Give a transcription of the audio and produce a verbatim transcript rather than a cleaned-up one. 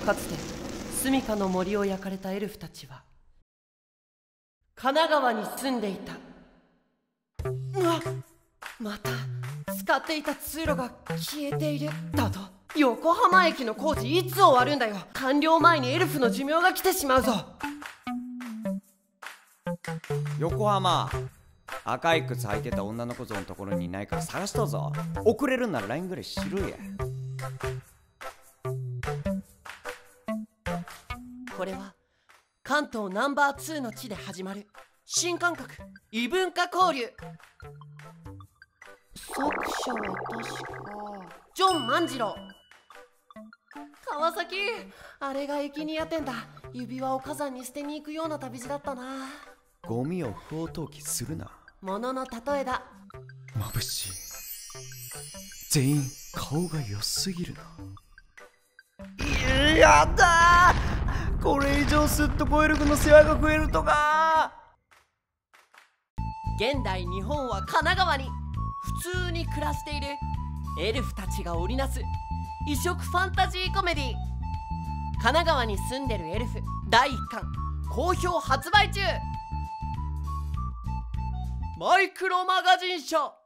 かつて住処の森を焼かれたエルフたちは神奈川に住んでいた。うわっ、また使っていた通路が消えているだと。横浜駅の工事いつ終わるんだよ。完了前にエルフの寿命が来てしまうぞ。 横浜、赤い靴履いてた女の子像のところにいないから探しとうぞ。遅れるんなら ライン ぐらいしろや。 これは関東ナンバーツーの地で始まる新感覚異文化交流。作者は確かジョン万次郎。川崎、あれがエキニア店だ。指輪を火山に捨てに行くような旅路だったな。 ゴミを不法投棄するな。 ものの例えだ。 眩しい。全員顔が良すぎるな。やだー、これ以上すっとコエルフの世話が増えるとか。 現代日本は神奈川に普通に暮らしているエルフたちが織りなす異色ファンタジーコメディ。神奈川に住んでるエルフだいいっかん好評発売中。マイクロマガジン社。